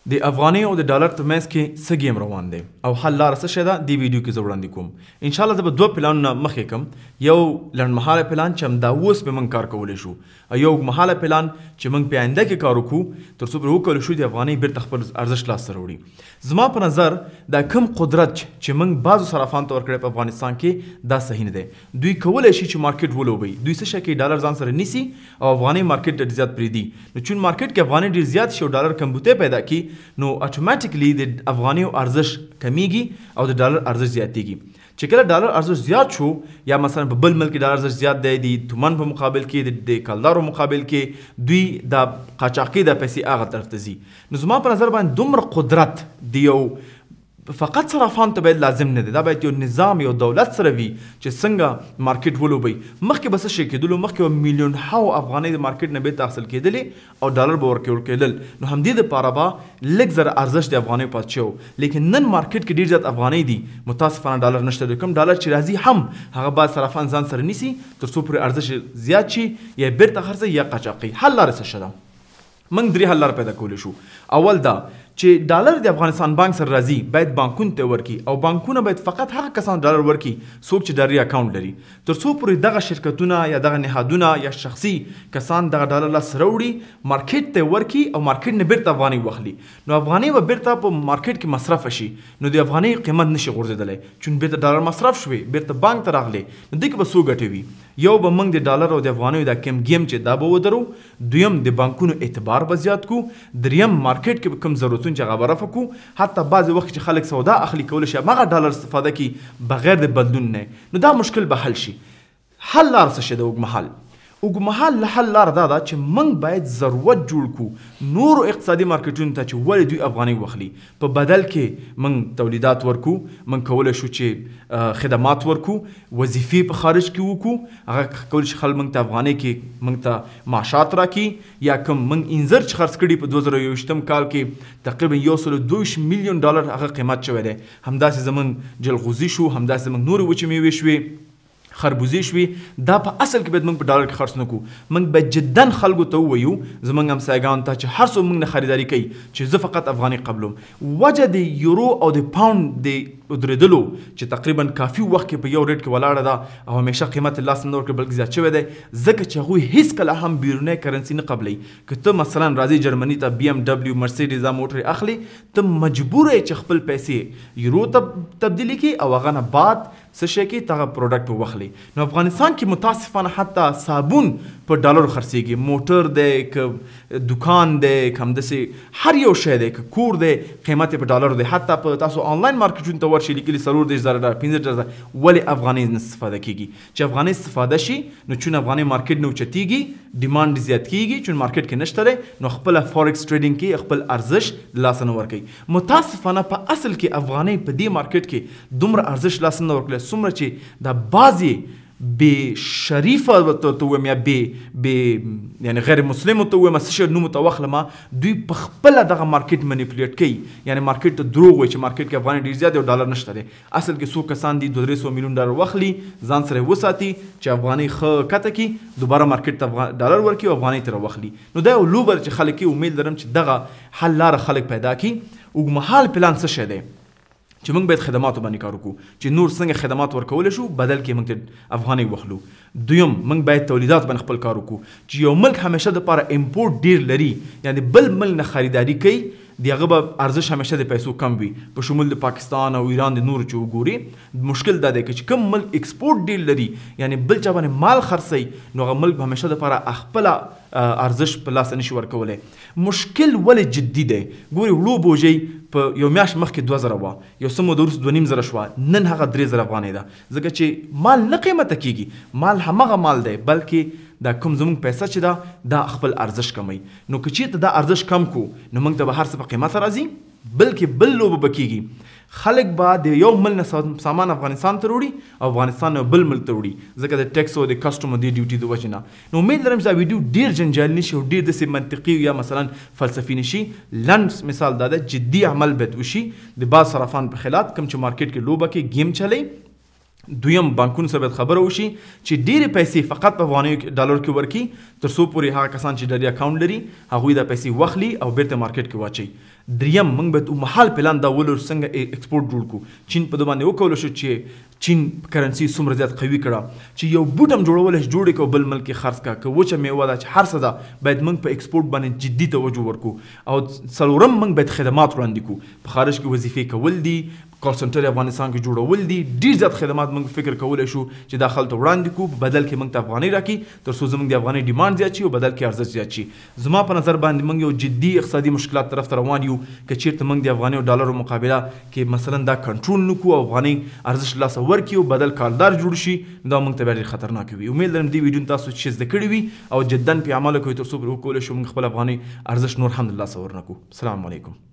د افغاني او د ډالر ترمنځ کې څه گیم روان دی او حل لاره څه شی ده دې ویډیو کې زه وړاندې کوم. انشاءالله زه به دوه پلانونه مخکې کوم، یو لنډمهاله پلان چې همدا اوس به موږ کار کولی شو، او یو اوږدمهاله پلان چې موږ په آینده کې کار وکړو تر څو پرې وکولی شو د افغانۍ بیرته خپل ارزښت لاسته راوړي. زما په نظر دا کم قدرت چې موږ بعضو صرافانو ته ورکړی په افغانستان کې دا صحیح نه دی. دوی کولی شي چې مارکیټ ولوبوي، دوی څه شی کوي ډالر ځان سره نیسي او افغانۍ مارکیټ ډېر زیات پرېږدي. نو چون مارکیټ کې افغانۍ ډېر زیات شي او ډالر کمبوتی پیدا کړي نو اتوماتیکلی د افغانیو ارزښت کمیږي او د ډالر ارزښت زیاتیږي. چې کله ډالر ارزښت زیات شو یا مثلا په بل ملک ډالر ارزښت زیات دی د تومن په مقابل کې د کلدارو مقابل کې دوی د قاچاقي د پیسې هغه طرف ته ځي. نو زما په نظر باندې دومره قدرت د یو فقط صرافان ته باید لازم نه دی، دا باید یو نظام یو دولت سره وي چې څنګه مارکیټ ولوبوي. مخکې به څه شی کېدلو، مخکې میلیون هاو افغانۍ د مارکیټ نه بیرته حاصل کېدلې او ډالر به ورکول کېدل، نو همدې دپاره به لږ زره ارزښت د افغانۍ پاتې شو. لیکن نن مارکیټ کې ډېر زیات افغانۍ دي، متاسفانه ډالر نشته. د کوم ډالر چې راځي هم هغه باید صرافان ځان سره نیسي تر څو پورې ارزښت زیات شي یا بیرته خرڅوي یا قاچاقي. حل لاره څه شته؟ موږ درې حل لارې پیدا کولی شو. اول دا چې ډالر د افغانستان بانک سره راځي باید بانکونو ته ورکي، او بانکونه باید فقط هغه کسان ډالر ورکي څوک چې ډالري اکاونټ لري، تر څو پورې دغه شرکتونه یا دغه نهادونه یا شخصي کسان دغه ډالر لاسته راوړي مارکیټ ته ورکي او مارکیټ نه بیرته افغانۍ واخلي. نو افغانۍ به بیرته په مارکیټ کې مصرف شي، نو د افغانۍ قیمت نشي غورځېدلی چون بیرته ډالر مصرف شوې بیرته بانک ته راغلی. نو دې کې به څو ګټې وي؟ یو به موږ د ډالر او د افغانیو دا کم گیم چې دا به ودرو، دویم د بانکونو اعتبار به زیات کو، دریم مارکیټ کې به کم ضرورتونه چې هغه به رفع کو. حتی بعضې وخت چې خلک سودا اخلي کولی شي هماغه ډالر استفاده کړي بغیر د بدلون نه، نو دا مشکل به حل شي. حل لاره څه شی ده؟ اوږدمهال اوږدمهال حل لاره دا ده چې موږ باید ضرورت جوړ کړو نورو اقتصادي مارکیټونو ته چې ولې دوی افغانۍ واخلي، په بدل کې موږ تولیدات ورکو، موږ کولی شو چې خدمات ورکو، وظیفې په خارج کې وکړو، هغه کولی شي خلک موږ ته افغانۍ کې موږ ته معاشات راکړي، یا کوم موږ انځر چې خرڅ کړي په 2021 کال کې تقریبا 122 میلیون ډالر هغه قیمت شوی دی. همداسې زموږ جلغوزي شو، همداسې زموږ نورې وچې میوې شوې، خربوزې شوې. دا په اصل کې باید موږ په ډالر کې خرڅ نه کړو. موږ باید جدا خلکو ته ووایو، زموږ همسایګانو ته چې هر څوک موږ نه خریداري کوي چې زه فقط افغانۍ قبلوم. وجه د یورو او د پاونډ د ودرېدلو چې تقریبا کافي وخت کې په یو ریټ کې ولاړه ده او همیشه قیمت یې لاس نه ورکړي بلکې زیات شوی دی، ځکه چې هغوی هېڅکله هم بیرونی کرنسي نه قبلوي. که ته مثلا راځې جرمني ته BMW مرسیډیز دا موټر اخلي، ته مجبور یې چې خپل پیسې یورو ته تبدیلي کړي او هغه نه بعد څه شی کې تغه پروډکټ واخلي. نو افغانستان کې متاسفانه حتی صابون په ډالر خرڅېږي، موټر دی که دکان دی که همداسې هر یو شی دی که کور دی قیمت یې په ډالر دی. حتی په تاسو آنلاین مارکیټونو ته ورشئ لیکلي 40,000 ډالر 15,000. ولې افغانۍ نه استفاده کېږي؟ چې افغانۍ استفاده شي نو چون افغانۍ مارکیټ نه اوچتېږي، ډیمانډ زیات کېږي، چون مارکیټ کې نشته دی نو خپله فارکس ټریډینګ کې خپل ارزښت لاسه نه ورکوي. متاسفانه په اصل کې افغانۍ په دې مارکیټ کې دومره ارزښت لاسه نه ورکوي څومره چې دا بعضې بې شریفه ته ویم یا بې یعنې غیر مسلمو ته ویم څه شی نوم ورته واخلمه، دوی په خپله دغه مارکیټ منیپولیټ کوي، یعنې مارکیټ ته دروغ وایي چې مارکیټ کې افغانۍ ډېر زیات دی او ډالر نشته دی. اصل کې څو کسان دي 200 میلیون ډالر واخلي ځان سره یې وساتي چې افغانۍ ښه کته کړي، دوباره مارکیټ ته ډالر ورکړي او افغانۍ ترې واخلي. نو دا یو لوبه چې خلک یې امید لرم چې دغه حل لاره خلک پیدا کړي. اوږدمهال پلان څه شی دی؟ چې موږ باید خدماتو باندې کار وکړو چې نور څنګه خدمات ورکولی شو بدل کې موږ ته افغانۍ واخلو. دویم موږ باید تولیدات باندې خپل کار وکړو چې یو ملک همیشه دپاره امپورټ ډېر لري، یعنې بل ملک نه خریداري کوي د هغه به ارزښت همیشه د پیسو کم وي، په شمول د پاکستان او ایران د نورو چې وګوري. مشکل دا دی چې کوم ملک ایکسپورټ ډېر لري یعنې بل چا باندې مال خرڅوي نو هغه ملک به همیشه دپاره خپله ارزښت په لاس نشي ورکولی. مشکل ولې جدي دی؟ ګوري وړو بوجۍ په یو میاشت مخکې 2,000 وه، یو څه موده وروسته 2,500 شوه، نن هغه 3,000 افغانۍ ده، ځکه چې مال نه قیمته کېږي، مال همغه مال دی بلکې دا کوم زموږ پیسه چې ده دا خپل ارزښت کموي. نو که چېرته دا ارزښت کم کو نو موږ ته به هر څه په قیمته راځي، بلکې بل لوبه به کېږي. خلک به د یو ملک نه سامان افغانستان ته وروړي او افغانستان نه بل ملک ته وروړي ځکه د ټیکس او د کسټم او د ډیوټي د وجې نه. نو امید لرم چې دا ویډیو ډېر جنجالي نه شي او ډېر داسې منطقي یا مثلا فلسفي نه شي. لنډ مثال دا ده جدي عمل باید وشي د بعض صرافان په خلاف کوم چې مارکیټ کې لوبه کې گیم چلی. دویم بانکونو سره باید خبره وشي چې ډېرې پیسې فقط په افغانیو ډالر کې ورکړي تر څو پورې هغه کسان چې ډالري اکاونټ لري هغوی دا پیسې واخلي او بیرته مارکیټ کې واچوي. دریم موږ باید اومهال پلان دا ولرو څنګه ایکسپورټ جوړ کړو. چین په ده باندې وکولی شو چې چین کرنسي څومره زیات قوي کړه چې یو بوټ هم جوړولی شي جوړ کړو بل ملک کې خرڅ کړه، که وچه میوه ده چې هر څه ده باید موږ په ایکسپورټ باندې جدي توجه ورکړو. او څلورم موږ باید خدمات وړاندې کړو، په خارج کې وظیفې کول دي، کال سنټر افغانستان کې جوړول دي، ډېر زیات خدمات موږ فکر کولی شو چې دا خلکو ته وړاندې کړو، په بدل کې موږ ته افغانۍ راکړي تر څو زموږ د افغانۍ ډیمانډ زیات شي او بدل کې ارزښت زیات شي. زما په نظر باندې موږ یو جدي اقتصادي مشکلات طرف ته روان یو که چیرته موږ د افغانۍ او ډالرو مقابله کې مثلا دا کنټرول نه کړو او افغانۍ ارزښت لاسه ورکړي او بدل کاردار جوړ شي، دا موږ ته بیا ډېر خطرناک وي. امید لرم دې ویډیو تاسو چې زده کړي وي او جدا پې عمل کوئ تر څو وکولی شو موږ خپل افغانۍ ارزښت نور هم د لاسه ورنکړو. السلام علیکم.